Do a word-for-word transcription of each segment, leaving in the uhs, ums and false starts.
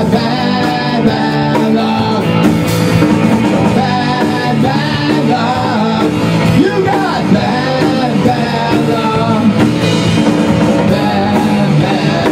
got bad, bad luck. Bad, bad luck. You got bad, bad luck. Bad, bad.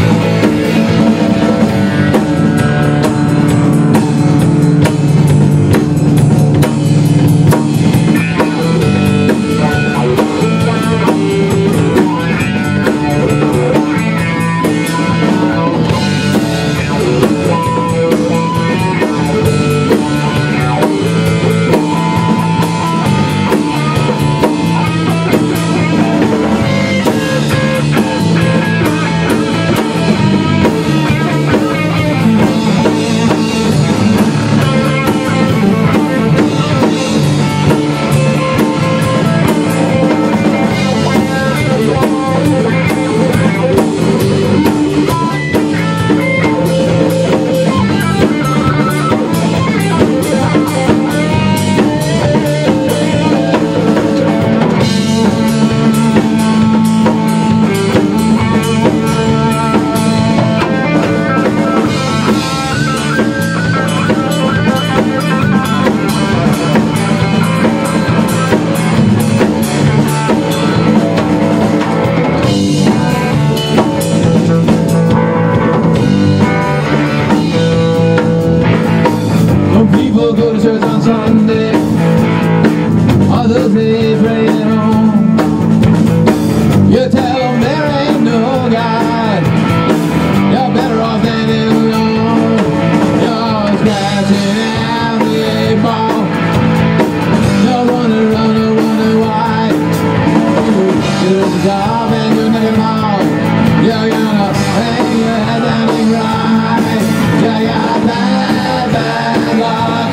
People go to church on Sunday, others they pray at home. You tell them there ain't no God, you're better off standing alone. You're scratching out the eight ball, you're wondering, wondering, wondering why. You do the job and you never fall. You're gonna hang your head down and cry. You got bad, bad luck.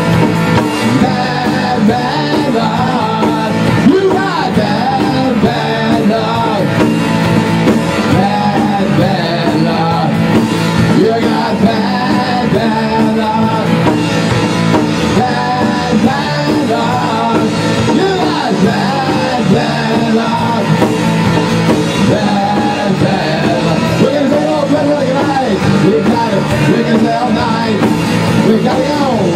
Bad, bad luck. You got bad, bad luck. Bad, bad luck. You got bad, bad luck. Bad, bad luck. You got bad, bad luck. Bad, bad luck. We're gonna say all better tonight. We got it. We can say all night. We gotta go.